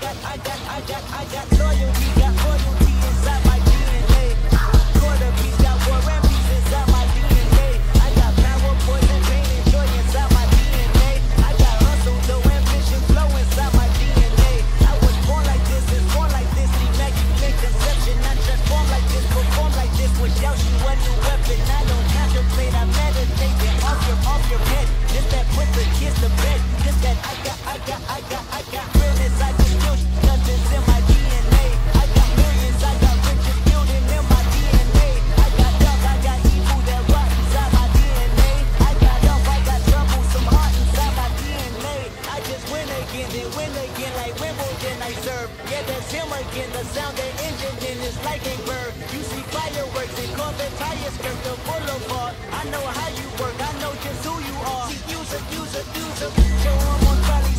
I got loyalty, got royalty inside my DNA. Quarter piece, got war and peace inside my DNA. I got power, poison, pain, and joy inside my DNA. I got hustle, though ambition, flow inside my DNA. I was born like this, is born like this, immaculate conception. I transform like this, perform like this, without you a new weapon. I don't contemplate, I meditate, get off your head. Just that put the kids to bed. Just that I got realness, I can feel nothing's in my DNA. I got millions, I got riches building in my DNA. I got love, I got evil that rot inside my DNA. I got love, I got trouble, some heart inside my DNA. I just win again, then win again like Wimbledon I serve. Yeah, that's him again, the sound that engine in is like a bird. You see fireworks and Corvette tires skirt the boulevard. I know how you work, I know just who you are. See, use a, show 'em on Charlie.